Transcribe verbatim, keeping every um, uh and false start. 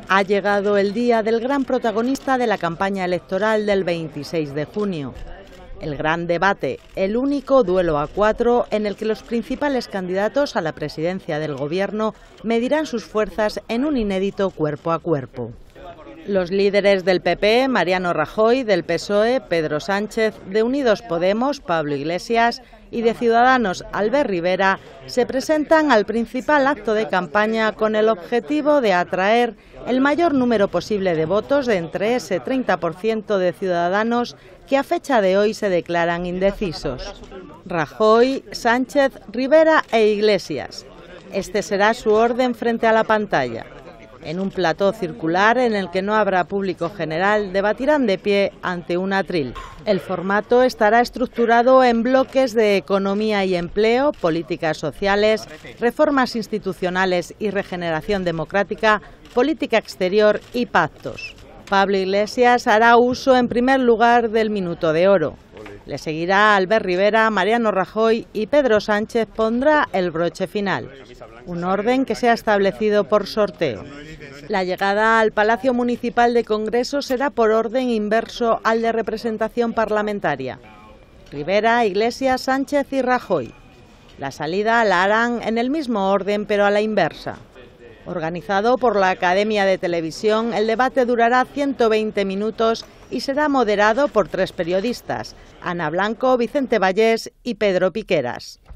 Ha llegado el día del gran protagonista de la campaña electoral del veintiséis de junio. El gran debate, el único duelo a cuatro en el que los principales candidatos a la presidencia del gobierno medirán sus fuerzas en un inédito cuerpo a cuerpo. Los líderes del P P, Mariano Rajoy, del P S O E, Pedro Sánchez, de Unidos Podemos, Pablo Iglesias, y de Ciudadanos, Albert Rivera, se presentan al principal acto de campaña con el objetivo de atraer el mayor número posible de votos de entre ese treinta por ciento de ciudadanos que a fecha de hoy se declaran indecisos. Rajoy, Sánchez, Rivera e Iglesias. Este será su orden frente a la pantalla. En un plató circular en el que no habrá público general, debatirán de pie ante un atril. El formato estará estructurado en bloques de economía y empleo, políticas sociales, reformas institucionales y regeneración democrática, política exterior y pactos. Pablo Iglesias hará uso en primer lugar del minuto de oro. Le seguirá Albert Rivera, Mariano Rajoy y Pedro Sánchez pondrá el broche final. Un orden que se ha establecido por sorteo. La llegada al Palacio Municipal de Congreso será por orden inverso al de representación parlamentaria. Rivera, Iglesias, Sánchez y Rajoy. La salida la harán en el mismo orden pero a la inversa. Organizado por la Academia de Televisión, el debate durará ciento veinte minutos y será moderado por tres periodistas, Ana Blanco, Vicente Vallés y Pedro Piqueras.